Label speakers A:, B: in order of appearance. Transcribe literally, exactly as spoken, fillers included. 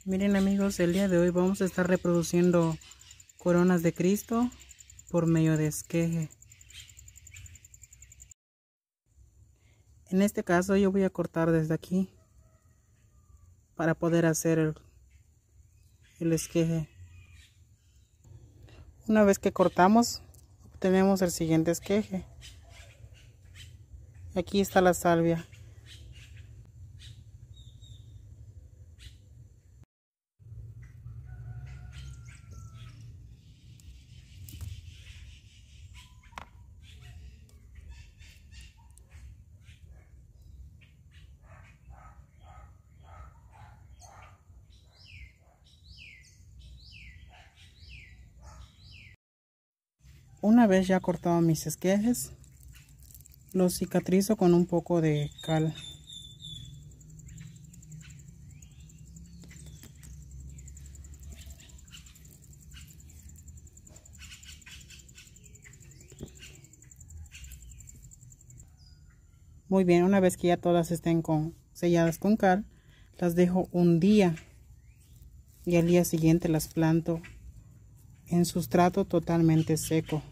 A: Miren amigos, el día de hoy vamos a estar reproduciendo coronas de Cristo por medio de esqueje. En este caso yo voy a cortar desde aquí para poder hacer el, el esqueje. Una vez que cortamos, obtenemos el siguiente esqueje. Aquí está la salvia. Una vez ya cortado mis esquejes, los cicatrizo con un poco de cal. Muy bien, una vez que ya todas estén con, selladas con cal, las dejo un día y al día siguiente las planto en sustrato totalmente seco.